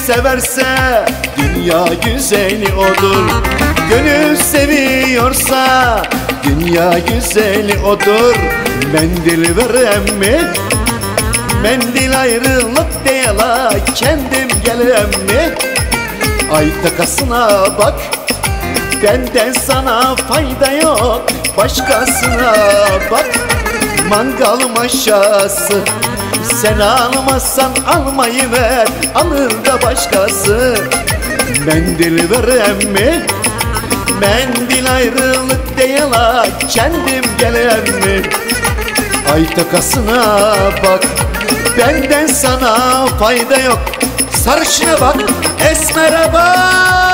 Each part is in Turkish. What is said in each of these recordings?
severse dünya güzeli odur. Gönül seviyorsa dünya güzeli odur. Mendil verem mi? Mendil ayrılık değil ha, kendim gelem mi? Ay takasına bak, benden sana fayda yok. Başkasına bak, mangal maşası. Sen almazsan almayı ver, alır da başkası. Mendil verem mi? Mendil ayrılık değil ha, kendim gelem mi? Ay takasına bak, benden sana fayda yok. Sarışına bak, esmere bak.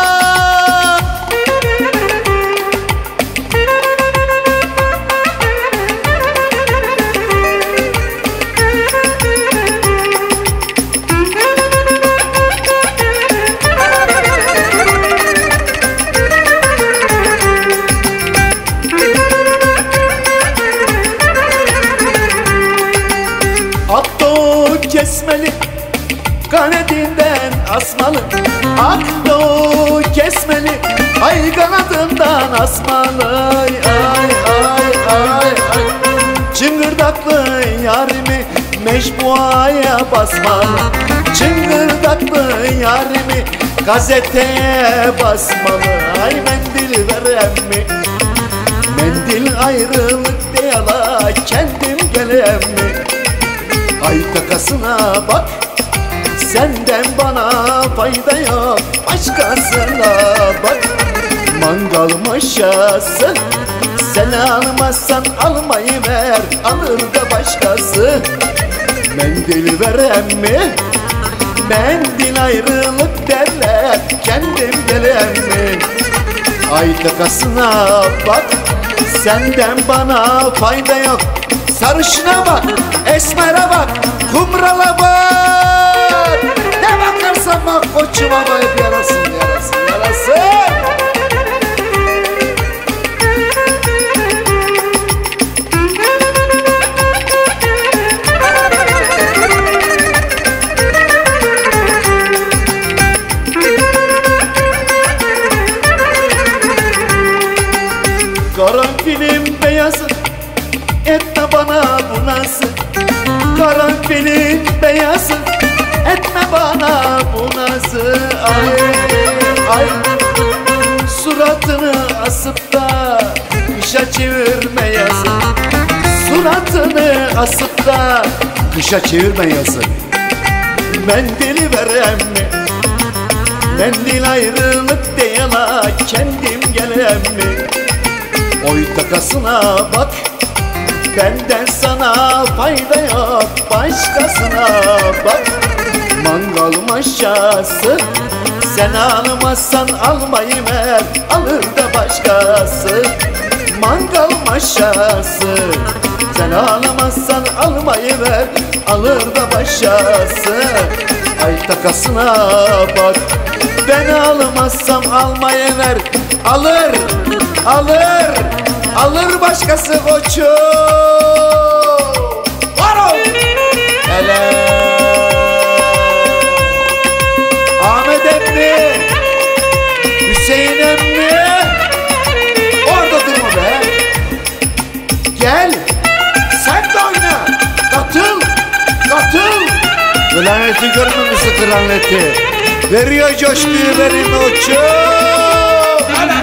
Akdo kesmeli, kanadinden asmalı. Akdo kesmeli, ay kanadından asmalı. Ay ay ay ay ay. Çıngırdaklı yarimi mecmuaya basmalı. Çıngırdaklı yarimi gazeteye basmalı. Ay mendil verem mi? Mendil ayrılık değil ha, kendim gelem mi? Ay takasına bak, senden bana fayda yok. Başkasına bak, mangal maşası. Sen almazsan almayı ver, alır da başkası. Mendil verem mi? Mendil ayrılık derler, kendim gelem mi? Ay takasına bak, senden bana fayda yok. Sarışına bak, esmere bak, kumrala bak. Ne bakarsan bak koçuma bak, yarasın yarasın yarasın. Karanfilim beyazı, etme bana bu nasıl? Karanfilin beyazı, etme bana bu nasıl? Ay ay, suratını asıp da kışa çevirme yazı. Suratını asıp da kışa çevirme yazı. Mendili verem mi? Mendil ayrılık değil ha, kendim gelem mi? Oy takasına bak, benden sana fayda yok. Başkasına bak, mangal maşası. Sen almazsan almayı ver, alır da başkası. Mangal maşası. Sen almazsan almayı ver, alır da başkası. Ay takasına bak, ben almazsam almayı ver, alır, alır, alır başkası koçum. Varo! Hele Ahmet emmi, Hüseyin emmi, orada durma be. Gel, sen de oyna, katıl, katıl. Klarneti görmüyor musun klarneti? Veriyor coşkuyu, verin koçum.